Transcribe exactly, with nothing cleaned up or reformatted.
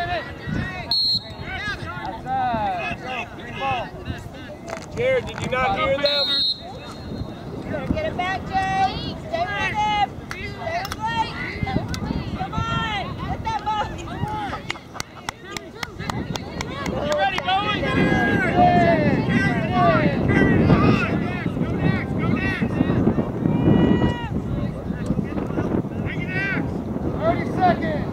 Jared, did you not hear them? Get it back, Jay. Stay with him. Stay with Blake. Come on. Let that ball. You ready, going? thirty seconds.